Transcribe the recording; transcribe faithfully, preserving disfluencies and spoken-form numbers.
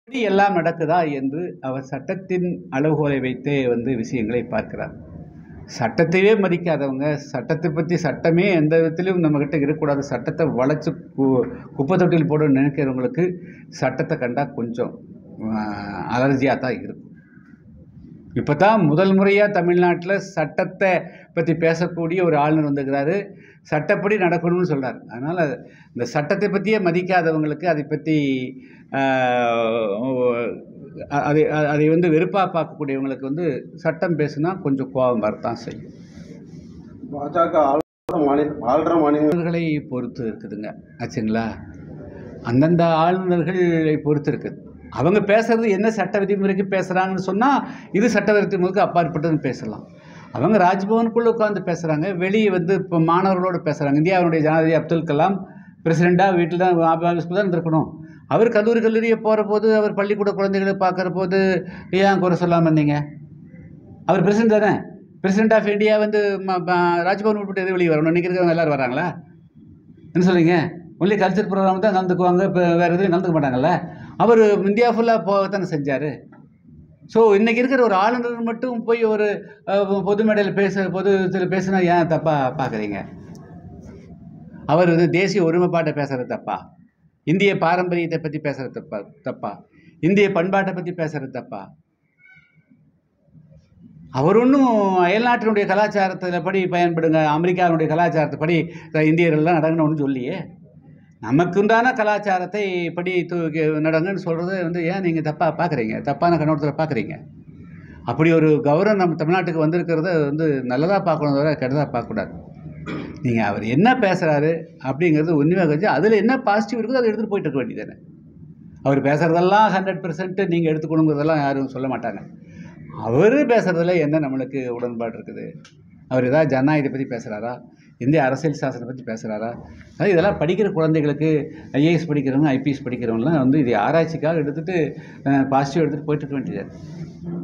இப்படி எல்லாம் நடக்குதா என்று அவர் சட்டத்தின் அளவுகோலை வைத்தே வந்து விஷயங்களை பார்க்கிறார். சட்டத்தையே மதிக்காதவங்க, சட்டத்தை பற்றி சட்டமே எந்த விதத்திலும் நம்மக்கிட்ட இருக்கக்கூடாது, சட்டத்தை வளைச்சு கு குப்பை தொட்டியில் போட நினைக்கிறவங்களுக்கு சட்டத்தை கண்டால் கொஞ்சம் அலர்ஜியாக தான் இருக்கும். இப்போ தான் முதல் முறையாக தமிழ்நாட்டில் சட்டத்தை பற்றி பேசக்கூடிய ஒரு ஆளுநர் வந்துக்கிறாரு. சட்டப்படி நடக்கணும்னு சொல்கிறார். அதனால் இந்த சட்டத்தை பற்றியே மதிக்காதவங்களுக்கு அதை பற்றி அதை அதை வந்து வெறுப்பாக பார்க்கக்கூடியவங்களுக்கு வந்து சட்டம் பேசுனா கொஞ்சம் கோபம் வரத்தான் செய்யும். பாஜக ஆளுநர் மாநிலங்களை பொறுத்து இருக்குதுங்க ஆச்சுங்களா. அந்தந்த ஆளுநர்களை பொறுத்து இருக்குது. அவங்க பேசுறது என்ன சட்ட விதிமுறைக்கு பேசுகிறாங்கன்னு சொன்னால் இது சட்ட விதிமுறைக்கு அப்பாற்பட்டதுன்னு பேசலாம். அவங்க ராஜ்பவனுக்குள்ளே உட்காந்து பேசுகிறாங்க, வெளியே வந்து இப்போ மாணவர்களோடு பேசுகிறாங்க. இந்தியாவுடைய ஜனாதிபதி அப்துல் கலாம் பிரசிடெண்ட்டாக வீட்டில் தான் ஆஃபீஸ்க்கு தான் இருக்கணும். அவர் கல்லூரி கல்லூரியை போகிற போது, அவர் பள்ளிக்கூட குழந்தைகளை பார்க்குற போது ஏன் குறை சொல்லாமல் இருந்தீங்க? அவர் பிரசிடெண்ட் தானே. பிரசிடெண்ட் ஆஃப் இந்தியா வந்து ராஜ்பவன் விட்டு எது வெளியே வரணும்? இன்றைக்கி இருக்கிறவங்க எல்லோரும் வராங்களா? என்ன சொல்கிறீங்க? ஒன்லி கல்ச்சர் ப்ரோக்ராம் தான் கலந்துக்குவாங்க, இப்போ வேறு எதுவும் கலந்துக்க மாட்டாங்கல்ல. அவர் இந்தியா ஃபுல்லாக போகத்தானே செஞ்சார். ஸோ இன்றைக்கி இருக்கிற ஒரு ஆளுநர் மட்டும் போய் ஒரு பொது மேடையில் பேச பொது இதில் பேசுனா ஏன் தப்பாக பார்க்குறீங்க? அவர் வந்து தேசிய ஒருமைப்பாட்டை பேசுகிறது தப்பா? இந்திய பாரம்பரியத்தை பற்றி பேசுகிறது தப்பா தப்பா இந்திய பண்பாட்டை பற்றி பேசுகிறது தப்பா? அவர் ஒன்றும் அயல்நாட்டினுடைய கலாச்சாரத்தில் படி பயன்படுங்க, அமெரிக்காவினுடைய கலாச்சாரத்தை படி இந்தியர்கள்லாம் நடங்கன்னு ஒன்று சொல்லியே. நமக்குண்டான கலாச்சாரத்தை படி தூக்கி நடங்கன்னு சொல்கிறது வந்து ஏன் நீங்கள் தப்பாக பார்க்குறீங்க? தப்பான கண்ணோட்டத்தில் பார்க்குறீங்க. அப்படி ஒரு கௌரவம் நம்ம தமிழ்நாட்டுக்கு வந்திருக்கிறத வந்து நல்லதாக பார்க்கணும், தவிர கெட்டதாக பார்க்கக்கூடாது. நீங்கள் அவர் என்ன பேசுகிறாரு அப்படிங்கிறது உண்மையாக கழிச்சு அதில் என்ன பாசிட்டிவ் இருக்குதோ அதை எடுத்துகிட்டு போயிட்டு இருக்க வேண்டியதானே. அவர் பேசுகிறதெல்லாம் ஹண்ட்ரட் பர்சன்ட் நீங்கள் எடுத்துக்கணுங்கிறதெல்லாம் யாரும் சொல்ல மாட்டாங்க. அவர் பேசுகிறதுல என்ன நம்மளுக்கு உடன்பாடு இருக்குது? அவர் ஏதாவது ஜனநாயகத்தை பற்றி பேசுகிறாரா? இந்திய அரசியல் சாசனத்தை பற்றி பேசுகிறாரா? அதாவது இதெல்லாம் படிக்கிற குழந்தைகளுக்கு, ஐஏஎஸ் படிக்கிறவங்க, ஐபிஎஸ் படிக்கிறவங்களாம் வந்து இதை ஆராய்ச்சிக்காக எடுத்துகிட்டு பாசிட்டிவ் எடுத்துகிட்டு போயிட்டு இருக்க வேண்டியது.